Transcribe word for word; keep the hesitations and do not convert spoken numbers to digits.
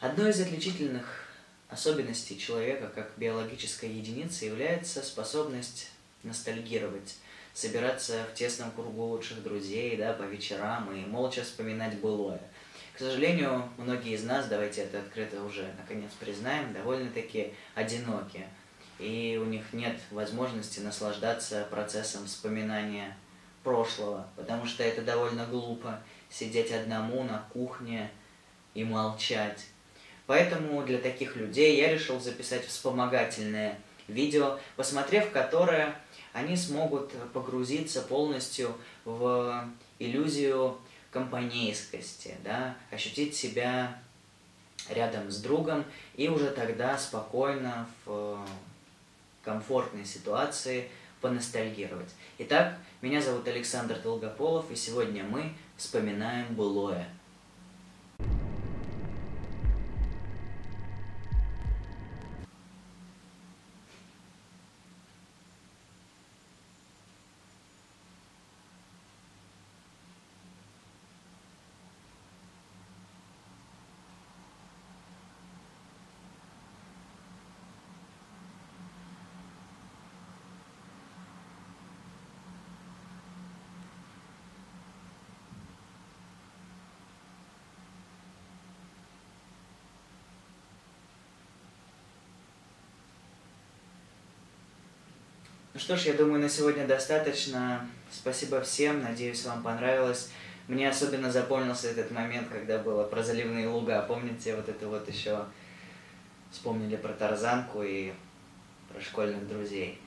Одной из отличительных особенностей человека как биологической единицы является способность ностальгировать, собираться в тесном кругу лучших друзей, да, по вечерам и молча вспоминать былое. К сожалению, многие из нас, давайте это открыто уже наконец признаем, довольно-таки одиноки, и у них нет возможности наслаждаться процессом вспоминания прошлого, потому что это довольно глупо сидеть одному на кухне и молчать. Поэтому для таких людей я решил записать вспомогательное видео, посмотрев которое, они смогут погрузиться полностью в иллюзию компанейскости, да, ощутить себя рядом с другом и уже тогда спокойно в комфортной ситуации поностальгировать. Итак, меня зовут Александр Долгополов, и сегодня мы вспоминаем былое. Ну что ж, я думаю, на сегодня достаточно. Спасибо всем, надеюсь, вам понравилось. Мне особенно запомнился этот момент, когда было про заливные луга. Помните, вот это вот еще вспомнили про тарзанку и про школьных друзей.